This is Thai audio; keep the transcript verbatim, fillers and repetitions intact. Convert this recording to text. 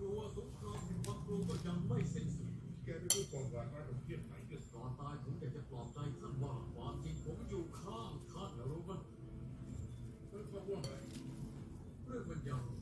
ลัวสงครามแห่งความกลัวก็ยังไม่สิ้นสุดแกไม่รู้ก่อนว่าว่าผมเทียบไหนกันก่อนตายผมอยากจะปลอบใจท่านว่าความจริงผมอยู่ข้างท่านนะรู้ไหมแล้วก็ว่าไงเรื่องมันยาว